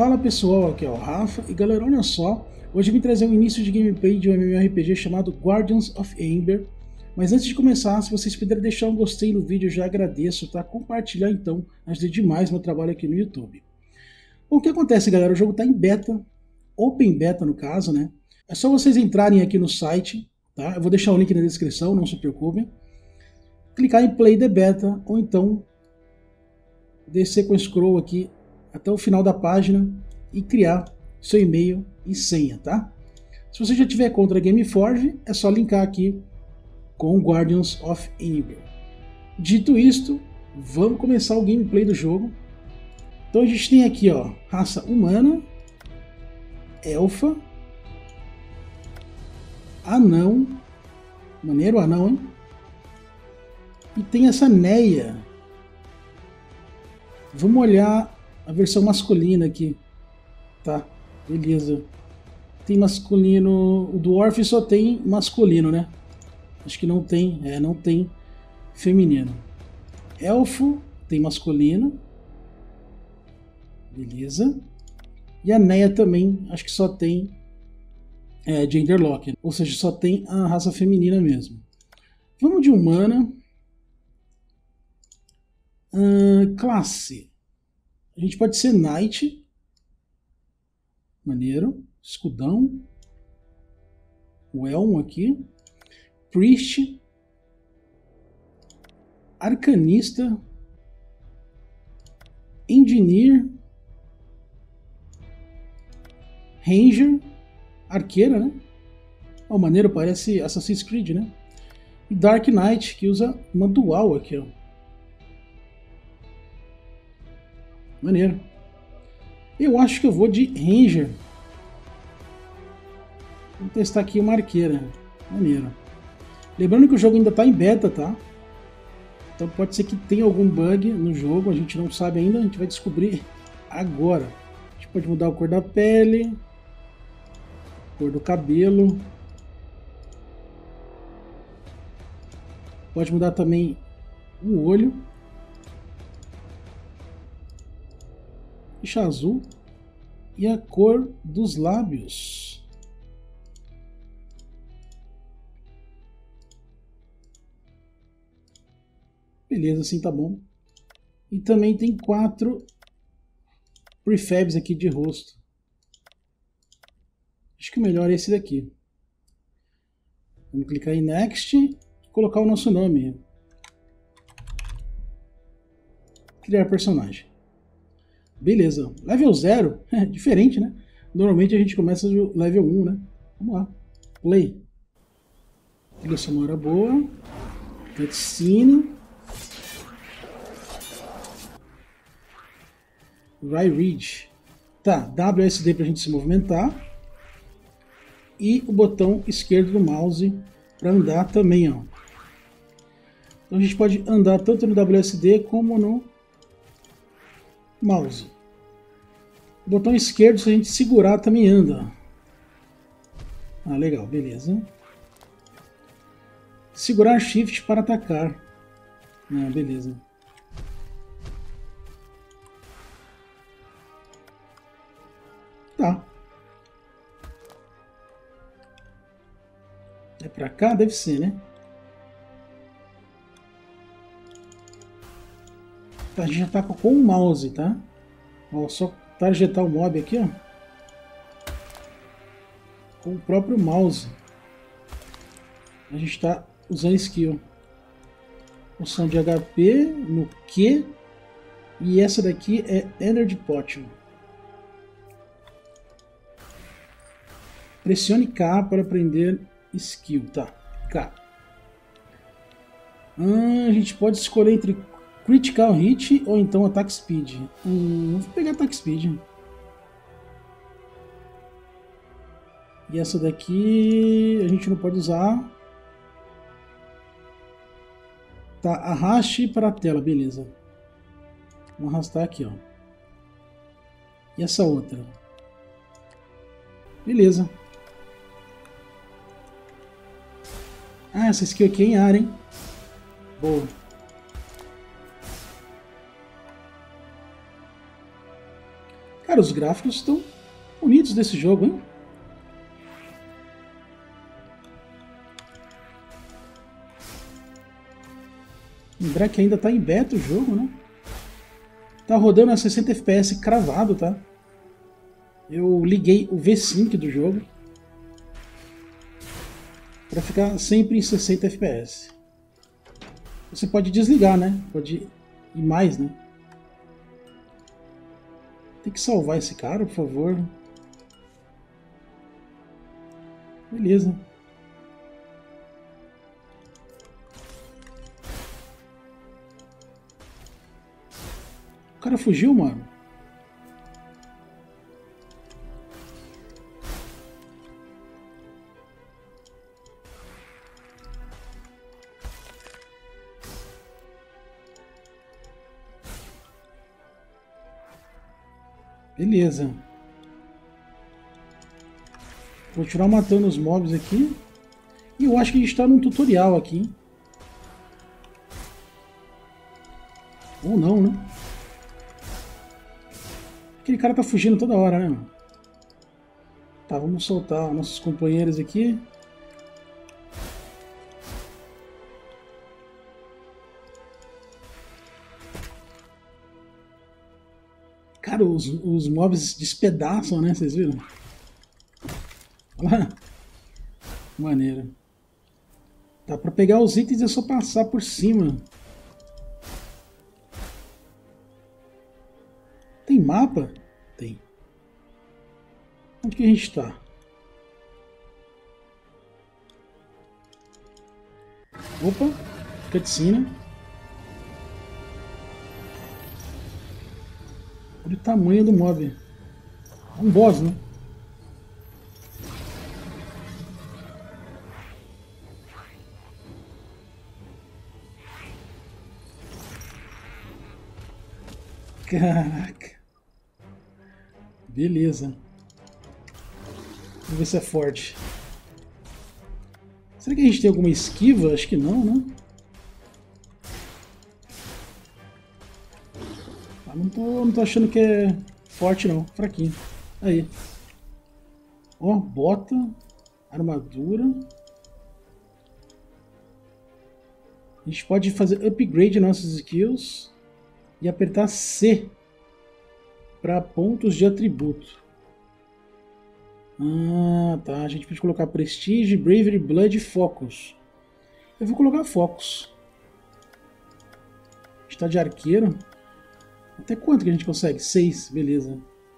Fala pessoal, aqui é o Rafa e galera, olha só, hoje eu vim trazer um início de gameplay de um MMORPG chamado Guardians of Amber. Mas antes de começar, se vocês puderem deixar um gostei no vídeo, eu já agradeço, tá? Compartilhar então, ajuda demais meu trabalho aqui no YouTube. Bom, o que acontece, galera? O jogo está em beta, open beta no caso, né? É só vocês entrarem aqui no site, tá? Eu vou deixar o link na descrição, não se preocupem. Clicar em Play the Beta, ou então descer com o scroll aqui até o final da página e criar seu e-mail e senha, tá? Se você já tiver conta Gameforge, é só linkar aqui com Guardians of Amber. Dito isto, vamos começar o gameplay do jogo. Então a gente tem aqui, ó, raça humana, elfa, anão, maneiro anão, hein? E tem essa Neia. Vamos olhar a versão masculina aqui, tá? Beleza. Tem masculino, o Dwarf só tem masculino, né? Acho que não tem, não tem feminino. Elfo tem masculino. Beleza. E a Neia também, acho que só tem genderlock, ou seja, só tem a raça feminina mesmo. Vamos de humana. Classe. A gente pode ser Knight. Maneiro. Escudão. O Elmo aqui. Priest. Arcanista. Engineer. Ranger. Arqueira, né? Oh, maneiro, parece Assassin's Creed, né? E Dark Knight, que usa uma dual aqui, ó. Maneiro. Eu acho que eu vou de Ranger. Vamos testar aqui uma arqueira. Maneiro. Lembrando que o jogo ainda está em beta, tá? Então pode ser que tenha algum bug no jogo. A gente não sabe ainda. A gente vai descobrir agora. A gente pode mudar a cor da pele. Cor do cabelo. Pode mudar também o olho. Deixa azul. E a cor dos lábios. Beleza, assim tá bom. E também tem 4 prefabs aqui de rosto. Acho que o melhor é esse daqui. Vamos clicar em Next e colocar o nosso nome. Criar personagem. Beleza, level 0 é diferente, né? Normalmente a gente começa do level 1, né? Vamos lá, play. Trilha sonora boa, cutscene. Ridge. Tá, WSD pra gente se movimentar. E o botão esquerdo do mouse para andar também, ó. Então a gente pode andar tanto no WSD como no mouse. O botão esquerdo, se a gente segurar, também anda. Ah, legal, beleza. Segurar Shift para atacar. Ah, beleza. Tá. É pra cá? Deve ser, né? Tá, a gente já tá com o mouse, tá? Ó, só targetar o mob aqui, ó. Com o próprio mouse. A gente tá usando skill. Função de HP no Q. E essa daqui é Energy Potion. Pressione K para aprender skill, tá? K. A gente pode escolher entre Critical Hit ou então Attack Speed. Vou pegar Attack Speed. E essa daqui a gente não pode usar. Tá, arraste para a tela, beleza. Vamos arrastar aqui, ó. E essa outra? Beleza. Ah, essa skill aqui é em área, hein? Boa. Cara, os gráficos estão bonitos desse jogo, hein? Lembrar que ainda tá em beta o jogo, né? Tá rodando a 60 FPS cravado, tá? Eu liguei o V-Sync do jogo para ficar sempre em 60 FPS. Você pode desligar, né? Pode ir mais, né? Tem que salvar esse cara, por favor. Beleza. O cara fugiu, mano. Beleza. Vou continuar matando os mobs aqui. E eu acho que a gente tá num tutorial aqui. Ou não, né? Aquele cara tá fugindo toda hora, né? Tá, vamos soltar nossos companheiros aqui. Cara, os mobs despedaçam, né? Vocês viram? Olha lá. Maneiro. Tá, pra pegar os itens é só passar por cima. Tem mapa? Tem. Onde que a gente tá? Opa, cutscene. Olha o tamanho do mob. É um boss, né? Caraca. Beleza. Vamos ver se é forte. Será que a gente tem alguma esquiva? Acho que não, né? Ah, não tô achando que é forte, não. Fraquinho. Aí. Ó, bota. Armadura. A gente pode fazer upgrade nossas skills e apertar C para pontos de atributo. Ah, tá. A gente pode colocar Prestige, Bravery, Blood e Focus. Eu vou colocar Focus. A gente tá de arqueiro. Até quanto que a gente consegue? 6, beleza.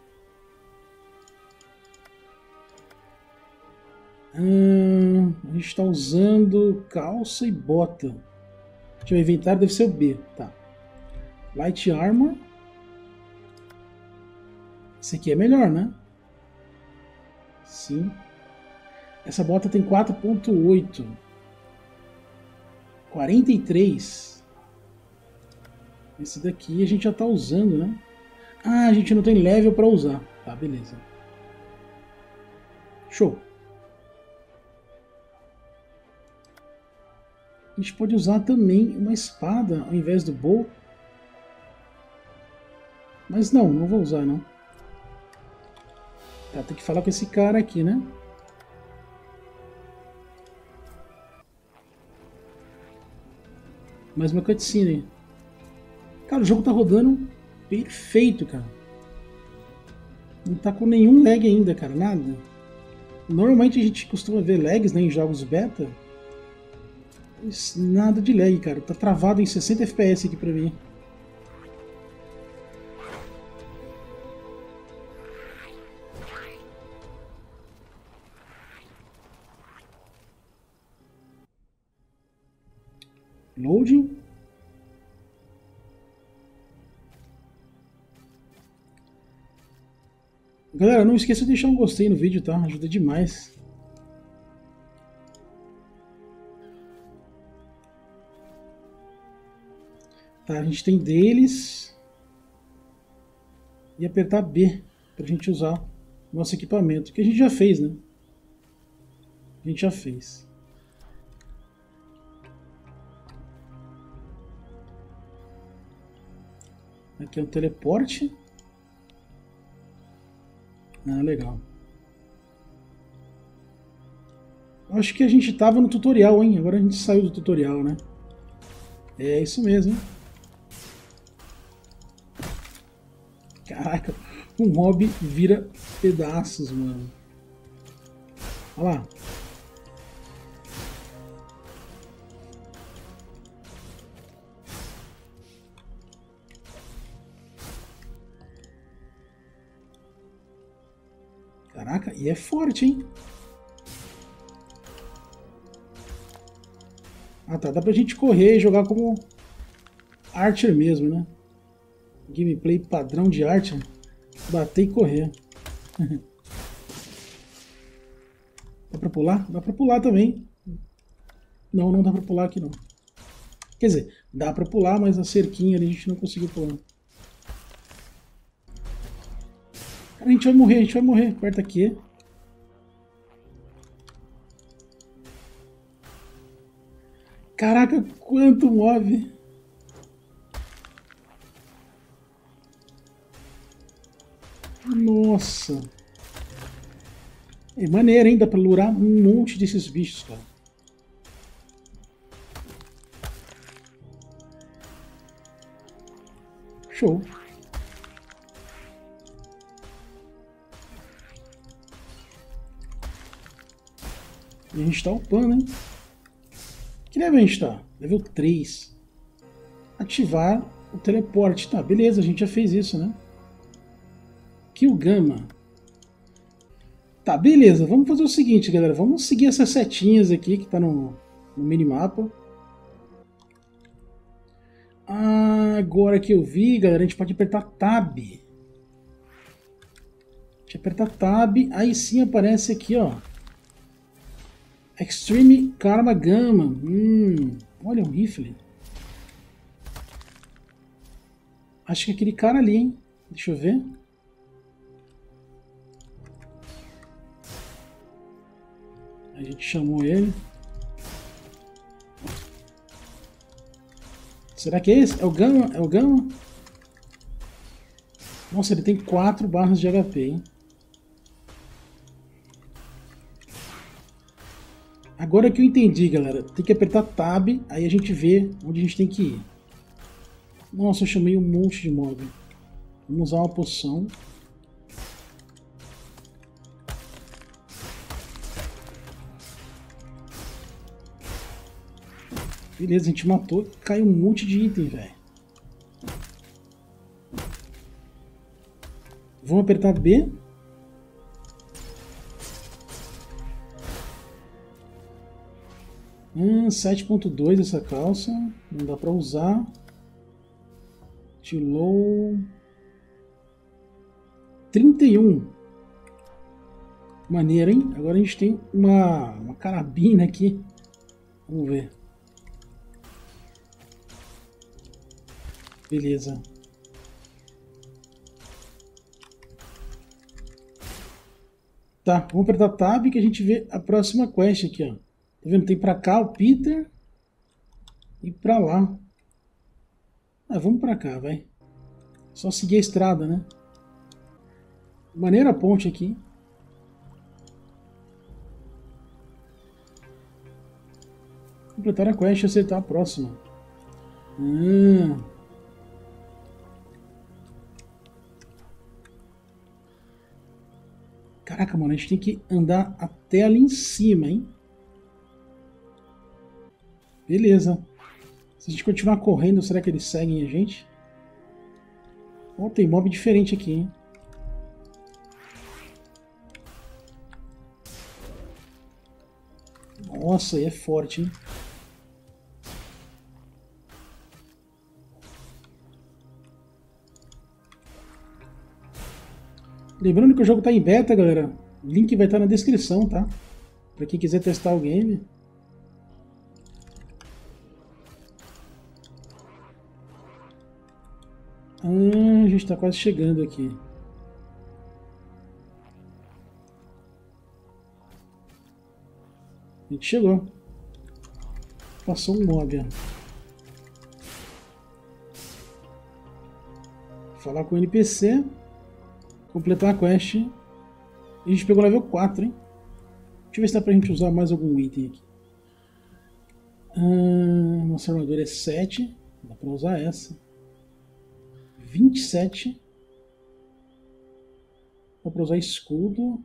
A gente está usando calça e bota. Deixa eu ver, inventário deve ser o B. Tá. Light Armor. Esse aqui é melhor, né? Sim. Essa bota tem 4.8. 43. Esse daqui a gente já tá usando, né? Ah, a gente não tem level para usar. Tá, beleza. Show. A gente pode usar também uma espada ao invés do bow. Mas não vou usar, não. Tá, tem que falar com esse cara aqui, né? Mais uma cutscene. Cara, o jogo tá rodando perfeito, cara. Não tá com nenhum lag ainda, cara, nada. Normalmente a gente costuma ver lags, né, em jogos beta. Mas nada de lag, cara. Tá travado em 60 FPS aqui pra mim. Loading. Galera, não esqueça de deixar um gostei no vídeo, tá? Ajuda demais. Tá, a gente tem deles. E apertar B pra gente usar nosso equipamento. Que a gente já fez, né? A gente já fez. Aqui é um teleporte. Ah, legal. Acho que a gente tava no tutorial, hein? Agora a gente saiu do tutorial, né? É isso mesmo, hein? Caraca, o mob vira pedaços, mano. Olha lá. Caraca, e é forte, hein? Ah tá, dá pra gente correr e jogar como Archer mesmo, né? Gameplay padrão de Archer. Bater e correr. Dá pra pular? Dá pra pular também. Não, não dá pra pular aqui não. Quer dizer, dá pra pular, mas a cerquinha ali a gente não conseguiu pular. Cara, a gente vai morrer, a gente vai morrer. Aperta aqui. Caraca, quanto mob! Nossa! É maneiro, hein? Dá pra lurar um monte desses bichos, cara. Show! E a gente tá upando, hein? Que level a gente tá? Level 3. Ativar o teleporte. Tá, beleza, a gente já fez isso, né? Kill Gamma. Tá, beleza. Vamos fazer o seguinte, galera. Vamos seguir essas setinhas aqui que tá no minimapa. Ah, agora que eu vi, galera, a gente pode apertar Tab. A gente aperta Tab, aí sim aparece aqui, ó. Extreme Karma Gamma. Olha um rifle. Acho que é aquele cara ali, hein? Deixa eu ver. A gente chamou ele. Será que é esse? É o Gama? É o Gama? Nossa, ele tem 4 barras de HP, hein? Agora que eu entendi, galera. Tem que apertar Tab, aí a gente vê onde a gente tem que ir. Nossa, eu chamei um monte de mob. Vamos usar uma poção. Beleza, a gente matou. Caiu um monte de item, velho. Vamos apertar B. Ah, 7.2 essa calça. Não dá pra usar. Tilou. 31. Maneiro, hein? Agora a gente tem uma carabina aqui. Vamos ver. Beleza. Tá, vamos apertar Tab que a gente vê a próxima quest aqui, ó. Tá vendo? Tem pra cá o Peter e pra lá. Ah, vamos pra cá, vai. Só seguir a estrada, né? Maneira a ponte aqui. Completar a quest e acertar a próxima. Caraca, mano, a gente tem que andar até ali em cima, hein? Beleza. Se a gente continuar correndo, será que eles seguem a gente? Ó, tem mob diferente aqui, hein? Nossa, aí é forte, hein? Lembrando que o jogo está em beta, galera. O link vai estar na descrição, tá? Para quem quiser testar o game. A gente está quase chegando aqui. A gente chegou. Passou um mob, ó. Falar com o NPC. Completar a quest A gente pegou level 4, hein? Deixa eu ver se dá pra gente usar mais algum item aqui. Nossa armadura é 7. Dá pra usar essa. 27. Dá pra usar escudo.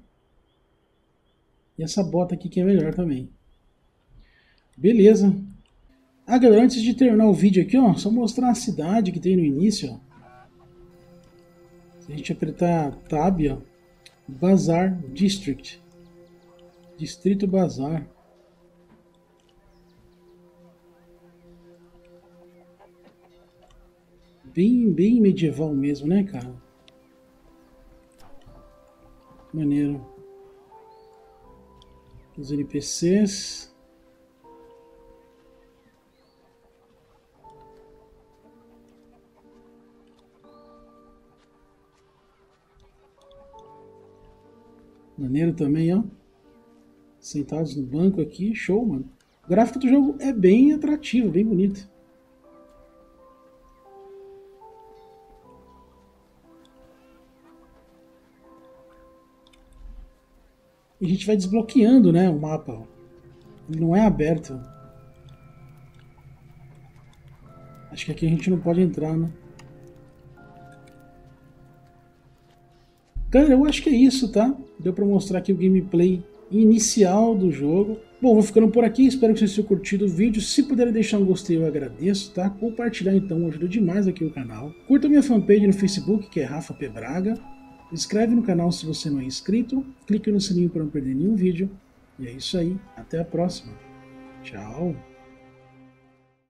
E essa bota aqui que é melhor também. Beleza. Ah, galera, antes de terminar o vídeo aqui, ó, só mostrar a cidade que tem no início, ó. Se a gente apertar Tab, ó, Bazaar District. Distrito Bazar. Bem medieval mesmo, né, cara? Maneiro. Os NPCs. Maneiro também, ó. Sentados no banco aqui, show, mano. O gráfico do jogo é bem atrativo, bem bonito. E a gente vai desbloqueando, né, o mapa. Ele não é aberto. Acho que aqui a gente não pode entrar, né? Galera, eu acho que é isso, tá? Deu pra mostrar aqui o gameplay inicial do jogo. Bom, vou ficando por aqui, espero que vocês tenham curtido o vídeo. Se puderem deixar um gostei, eu agradeço, tá? Compartilhar então ajuda demais aqui o canal. Curta minha fanpage no Facebook, que é Rafa P. Braga. Se inscreve no canal se você não é inscrito. Clique no sininho para não perder nenhum vídeo. E é isso aí, até a próxima. Tchau!